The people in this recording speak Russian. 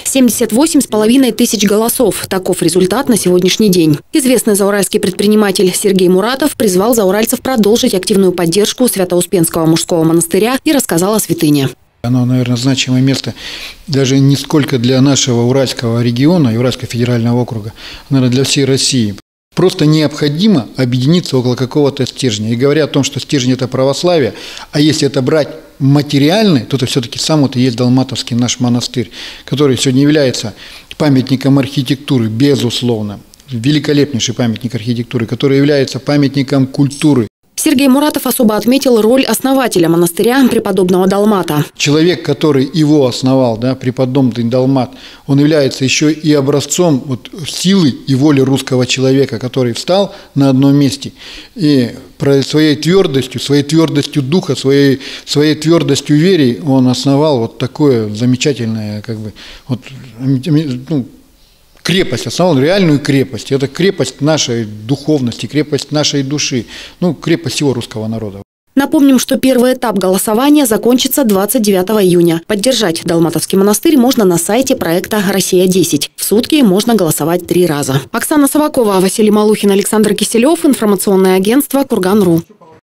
78,5 тысяч голосов. Таков результат на сегодняшний день. Известный зауральский предприниматель Сергей Муратов призвал зауральцев продолжить активную поддержку Свято-Успенского мужского монастыря и рассказал о святыне. Оно, наверное, значимое место даже не сколько для нашего Уральского региона, Уральского федерального округа, а, наверное, для всей России. Просто необходимо объединиться около какого-то стержня. И говоря о том, что стержень – это православие, а если это брать материальный, то это все-таки сам вот и есть Далматовский наш монастырь, который сегодня является памятником архитектуры, безусловно, великолепнейший памятник архитектуры, который является памятником культуры. Сергей Муратов особо отметил роль основателя монастыря преподобного Далмата. Человек, который его основал, преподобный Далмат, он является еще и образцом силы и воли русского человека, который встал на одном месте и своей твердостью духа, своей твердостью веры он основал такое замечательное, крепость, основал реальную крепость. Это крепость нашей духовности, крепость нашей души, крепость всего русского народа. Напомним, что первый этап голосования закончится 29 июня. Поддержать Далматовский монастырь можно на сайте проекта «Россия-10». В сутки можно голосовать 3 раза. Оксана Савакова, Василий Малухин, Александр Киселев. Информационное агентство «Курган.ру».